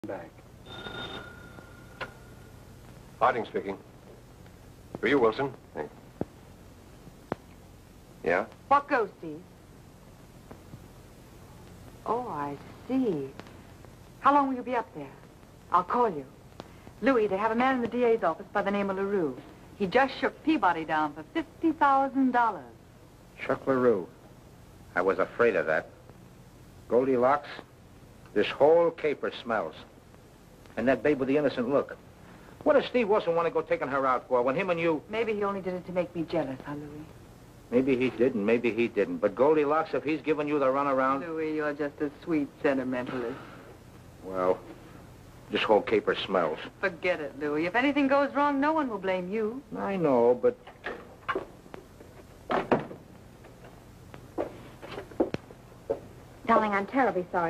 back. Harding speaking. For you, Wilson. Hey. Yeah? What goes, Steve? Oh, I see. How long will you be up there? I'll call you. Louis, they have a man in the DA's office by the name of LaRue. He just shook Peabody down for $50,000. Chuck LaRue. I was afraid of that. Goldilocks, this whole caper smells. And that babe with the innocent look. What does Steve Wilson want to go taking her out for when him and you... Maybe he only did it to make me jealous, huh, Louis? Maybe he didn't, maybe he didn't. But Goldilocks, if he's giving you the runaround... Louis, you're just a sweet sentimentalist. Well, this whole caper smells. Forget it, Louis. If anything goes wrong, no one will blame you. I know, but... Darling, I'm terribly sorry.